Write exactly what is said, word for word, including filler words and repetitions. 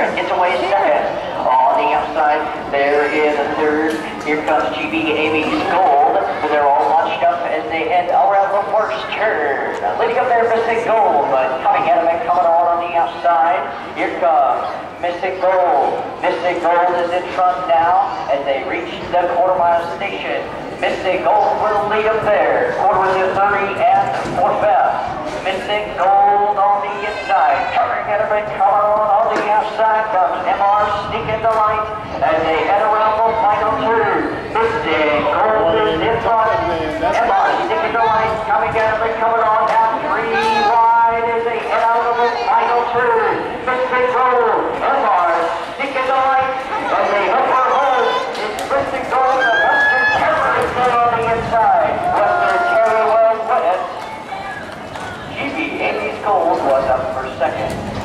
and gets away second. On the outside, there is a third. Here comes G B Amy's Gold, but they're all launched up as they head around the first turn. Leading up there, Mystic Gold, but coming at him and coming on on the outside. Here comes Mystic Gold. Mystic Gold is in front now as they reach the quarter mile station. Mystic Gold will lead up there. Quarter with the thirty and four fast. Mystic Gold on the inside. Turning at him and coming on on the outside comes M R Sneaking Delight as they head around the final turn. Mystic Gold is in front. M R Sneaking Delight coming at him and coming on down three wide as they head out of the final turn. Mystic Gold, M R Sneaking Delight as they hook for home. It's Mystic Gold and Western Terror is there on the inside. Western Terror was with it. G B Amy's Gold was up for second.